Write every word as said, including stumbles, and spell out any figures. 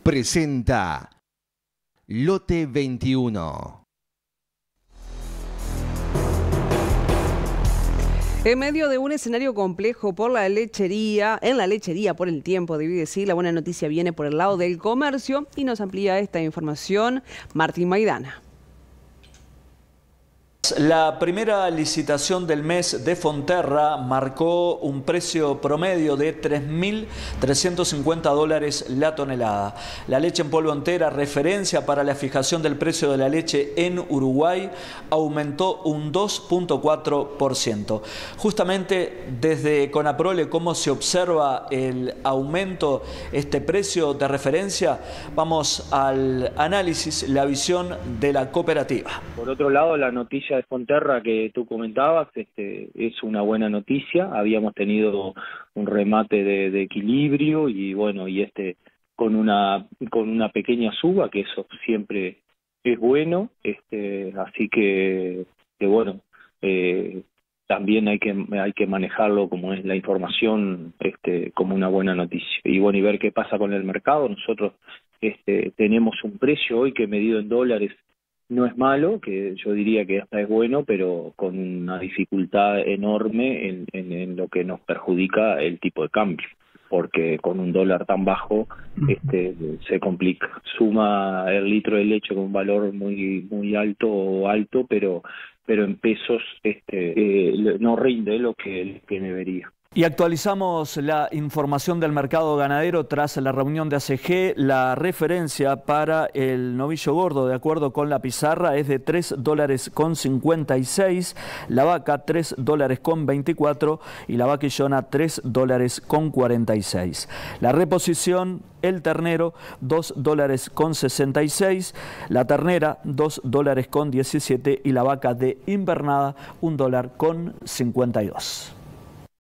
presenta Lote veintiuno. En medio de un escenario complejo por la lechería, en la lechería por el tiempo, debí decir, la buena noticia viene por el lado del comercio y nos amplía esta información Martín Maidana. La primera licitación del mes de Fonterra marcó un precio promedio de tres mil trescientos cincuenta dólares la tonelada. La leche en polvo entera, referencia para la fijación del precio de la leche en Uruguay, aumentó un dos punto cuatro por ciento. Justamente desde Conaprole, ¿cómo se observa el aumento, este precio de referencia? Vamos al análisis, la visión de la cooperativa. Por otro lado, la noticia de Fonterra que tú comentabas este, es una buena noticia. Habíamos tenido un remate de, de equilibrio y bueno, y este con una con una pequeña suba, que eso siempre es bueno. Este, así que, que bueno, eh, también hay que hay que manejarlo como es la información, este, como una buena noticia. Y bueno, y ver qué pasa con el mercado. Nosotros este, tenemos un precio hoy que medido en dólares no es malo, que yo diría que hasta es bueno, pero con una dificultad enorme en, en, en lo que nos perjudica el tipo de cambio, porque con un dólar tan bajo este, se complica. Suma el litro de leche con un valor muy muy alto o alto, pero pero en pesos este, eh, no rinde lo que, que debería. Y actualizamos la información del mercado ganadero tras la reunión de A C G. La referencia para el novillo gordo, de acuerdo con la pizarra, es de tres dólares con cincuenta y seis, la vaca tres dólares con veinticuatro y la vaquillona tres dólares con cuarenta y seis. La reposición, el ternero dos dólares con sesenta y seis, la ternera dos dólares con diecisiete y la vaca de invernada un dólar con cincuenta y dos.